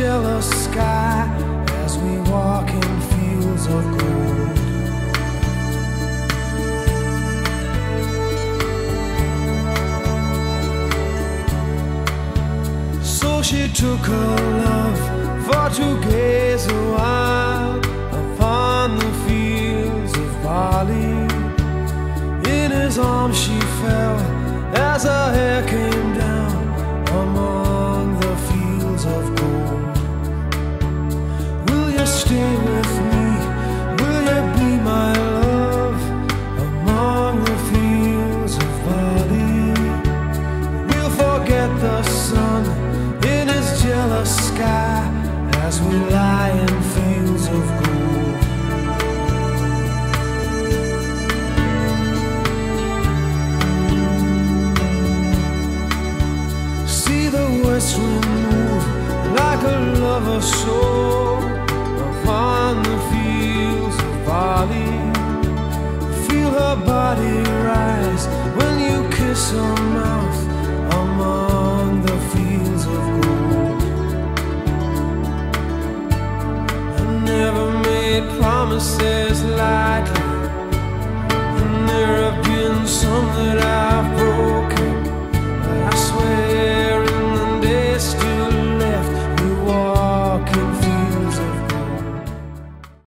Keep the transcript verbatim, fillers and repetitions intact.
jealous sky as we walk in fields of gold. So she took her love for to gaze a while upon the fields of barley. In his arms she fell as her hair came down among the fields of gold. Will you stay with me? Will you be my love among the fields of barley? We'll forget the sun in his jealous sky as we lie in fields of gold. See the west wind move like a lover's soul upon the fields of barley. Feel her body rise when you kiss her mouth among the fields of gold. I never made promises lightly, and there have been some that I've broken.